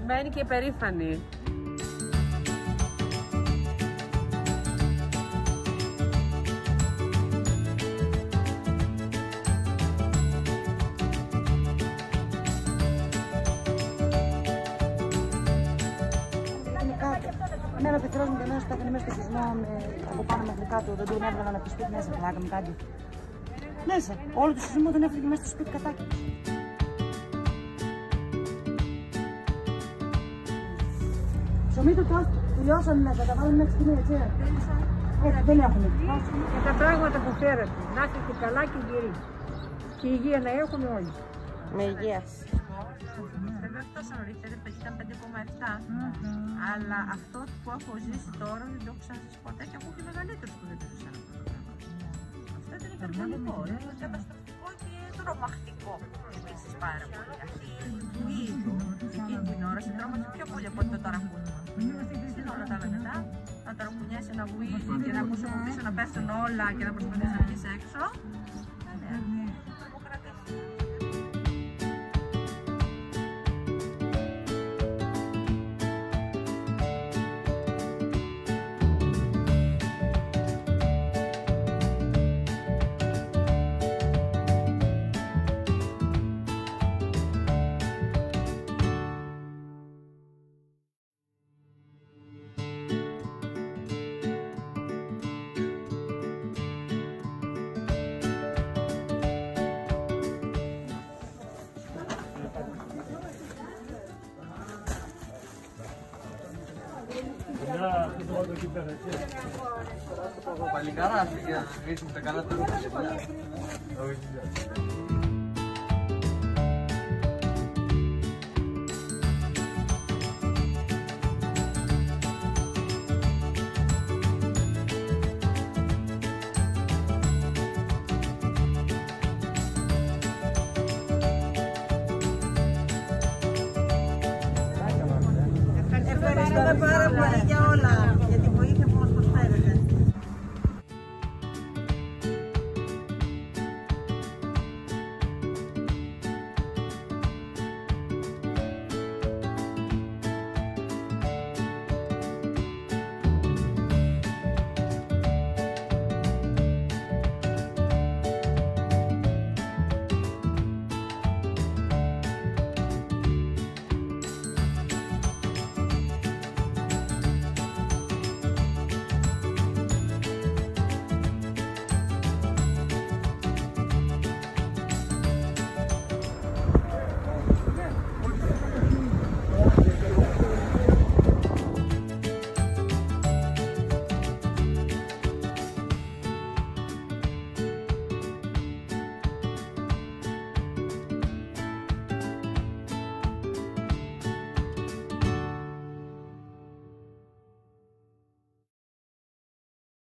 ευτυχισμένοι και υπερήφανοι. Εμένα ο πεθερός μου κανένας πέθανε μέσα στο σεισμό από πάνω μέχρι κάτω, δεν τον έβγαλαν από το σπίτι μέσα, πλάκα με κάτι. Μέσα, όλο το σεισμό τον έφυγε μέσα στο σπίτι κατάκι. Ψωμί το τελειώσαμε μέσα, τα βάλουμε μέχρι στιγμή, έτσι. Δεν έχουμε. Και τα πράγματα που φέρατε, να είστε καλά και γυρί. Και υγεία να έχουμε όλοι. Με υγεία. Βέβαια τόσο νωρίτερα, ήταν 5,7. Αλλά αυτό που έχω ζήσει τώρα δεν το έχω ξαναζήσει ποτέ και έχω και μεγαλύτερους που δεν το ζήσαν αυτό το πράγμα. Αυτό ήταν υπερβολικό, ήταν καταστροφικό και τρομακτικό επίσης πάρα πολύ. Αυτή η εκείνη την ώρα σε τρόμαξε πιο πολύ από ό,τι το ταρακούνημα. Στην όλα τα άλλα μετά, να ταρακουνιάσει ένα βουίδι και να ακούσω από πίσω να πέφτουν όλα και να προσπαθείς να βγεις έξω. Παλικάρα, για να σβήσουμε τα καλά του. Ευχαριστούμε πάρα πολύ.